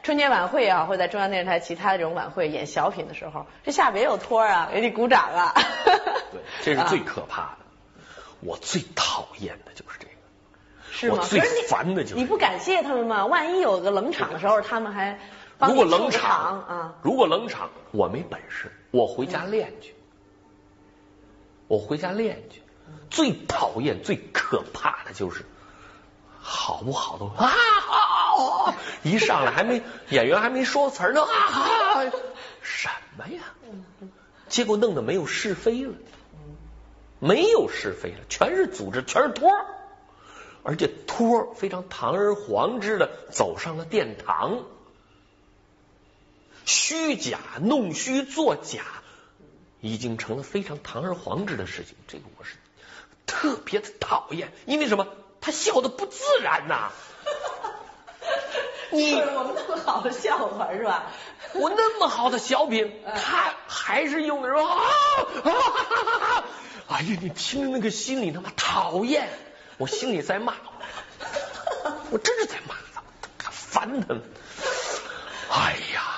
春节晚会啊，或者在中央电视台其他的这种晚会演小品的时候，这下边也有托啊，给你鼓掌啊。 对，这是最可怕的。我最讨厌的就是这个。 是吗？ 我最烦的就是你不感谢他们吗？万一有个冷场的时候，他们还帮如你果冷场啊， 如果冷场，我没本事，我回家练去。我回家练去。最讨厌、最可怕的就是好不好都啊，一上来演员还没说词呢啊，什么呀？结果弄得没有是非了，没有是非了，全是组织，全是托儿，而且托儿非常堂而皇之的走上了殿堂，虚假、弄虚作假，已经成了非常堂而皇之的事情。这个我是特别的讨厌，因为什么？他笑的不自然呐。 我们那么好的笑话是吧？ 我那么好的小品，他还是用的说啊！哎呀，你听着那个心里他妈讨厌，我心里在骂我真是在骂他，烦他们。哎呀。